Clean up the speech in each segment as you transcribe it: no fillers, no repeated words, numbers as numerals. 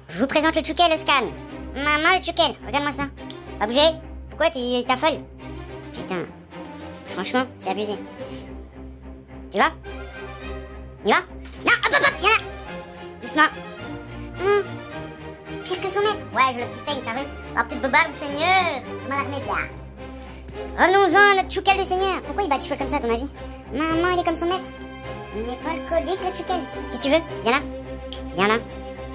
Je vous présente le Tchoukel, le scan. Maman, le Tchoukel, regarde-moi ça. Pas bouger. Pourquoi t'affoles? Putain. Franchement, c'est abusé. Tu vas? Il va? Non, hop, viens là. Doucement. Pire que son maître. Ouais, je le petit peigne, t'as vu? Oh, petite bobarde, Seigneur. Comment la remettre là? Revenons-en à notre Tchoukel, le Seigneur. Pourquoi il batifole comme ça, à ton avis? Maman, il est comme son maître. Il n'est pas alcoolique, le Tchoukel. Qu'est-ce que tu veux? Viens là. Viens là.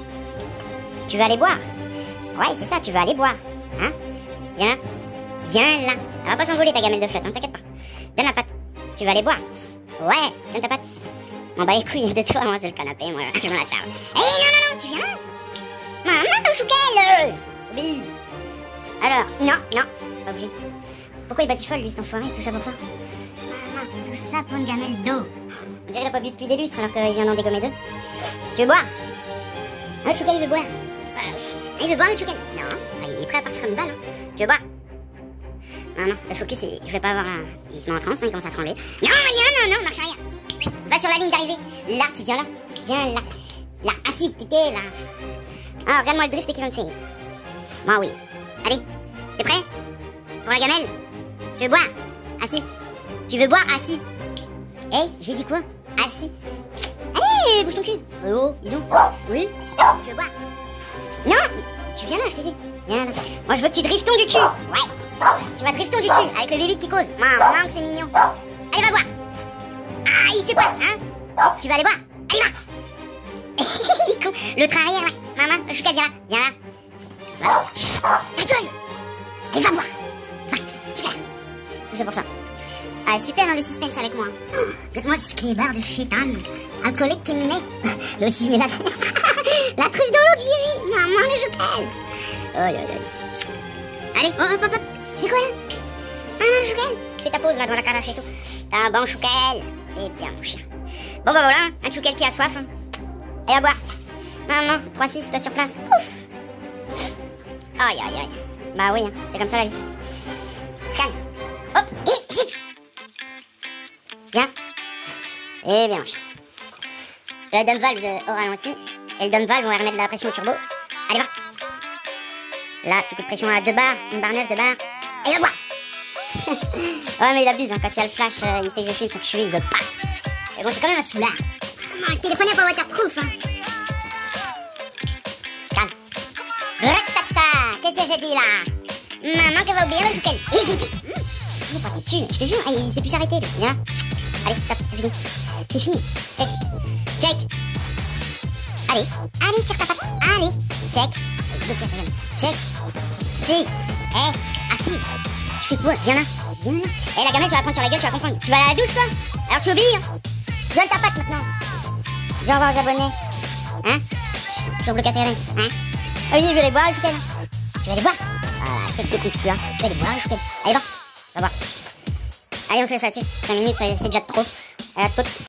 Tu veux aller boire? Ouais, c'est ça, tu veux aller boire. Hein? Viens là. Viens là. Elle va pas s'envoler ta gamelle de flotte, hein, t'inquiète pas. Donne la patte. Tu veux aller boire? Ouais, donne ta patte. M'en bats les couilles de toi, moi c'est le canapé, moi je m'en la charge. Non, tu viens là? Maman, le Tchoukel! Oui. Alors, non, pas obligé. Pourquoi il batifole lui, cet enfoiré? Tout ça pour ça? Maman, tout ça pour une gamelle d'eau. On dirait qu'il a pas bu depuis des lustres alors qu'il vient d'en dégommer deux. Tu veux boire? Le Tchoukel il veut boire. Bah oui. Il veut boire le Tchoukel? Non, il est prêt à partir comme une balle. Hein. Tu veux boire? Non, le focus, je vais pas avoir la... Il se met en transe, hein, il commence à trembler. Non, marche arrière. Va sur la ligne d'arrivée. Là, tu viens là. Viens là. Là, assis, t'étais là. Ah, regarde-moi le drift qu'il va me faire. Moi, oui. Allez, t'es prêt? Pour la gamelle? Tu veux boire? Assis. Tu veux boire? Assis. J'ai dit quoi? Assis. Allez, bouge ton cul. Oh, dis donc. Oui. Tu veux boire? Non. Tu viens là, je t'ai dit. Viens là. Moi, je veux que tu driftons du cul. Ouais. Tu vas driftons du cul avec le V8 qui cause. Maman, que c'est mignon. Allez, va boire. Ah, il sait quoi, hein? Tu vas aller boire? Allez, va. Il est con. Le train arrière, là. Maman, le Tchoukel, viens là. Viens là. Voilà. Chut. Ta gueule. Allez, va boire. Va. Tiens. Tout ça pour ça. Ah, super, hein, le suspense avec moi. Regarde-moi ce clébard de chétan. Alcoolique qui naît. Là aussi, je mets la truffe dans l'eau que j'ai mis. Maman, le Tchoukel. Aïe. Allez, hop. C'est quoi, là? Ah, le Tchoukel. Fais ta pause, là, dans la carache et tout. T'as un bon Tchoukel. C'est bien, mon chien. Bon, bah voilà, un Tchoukel qui a soif. Hein. Allez, à boire. Maman, 3-6, toi sur place. Ouf. Aïe. Bah oui, hein, c'est comme ça la vie. Scan. Hop, et vite. Bien. Et bien, mon chien. La dump valve au ralenti. Et le dump valve, on va remettre de la pression au turbo. Allez, va. Là, petit coup de pression à 2 bars, une barre neuve, 2 bars. Et à boire. Ouais, mais il abuse, hein. Quand il y a le flash, il sait que je filme, c'est que je suis, il veut pas. Mais bon, c'est quand même un soulard. Le téléphone n'est pas waterproof, hein. Calme. Ratata. Qu'est-ce que j'ai dit là? Maman qui va oublier le Tchoukel. Et j'ai dit. Il est pas têtu, je te jure, il sait plus s'arrêter, lui. Viens là. Allez, stop, c'est fini. C'est fini. Check. Allez, tire ta patte. Allez, check. Check. Si. Assis. Tu fais quoi? Viens là. La gamelle, tu vas la prendre sur la gueule, tu vas comprendre. Tu vas à la douche, toi? Alors tu obéis, hein? Donne ta patte maintenant. Viens voir aux abonnés. Hein? Putain, toujours bloqué à ses hein? Ah oui, je vais aller boire le Tchoukel. Tu vas aller boire? Ah, tête de coup tu as. Tu vas aller boire le Tchoukel. Allez, va. Va voir. Allez, on se laisse là-dessus. 5 minutes, c'est déjà trop. À la toute.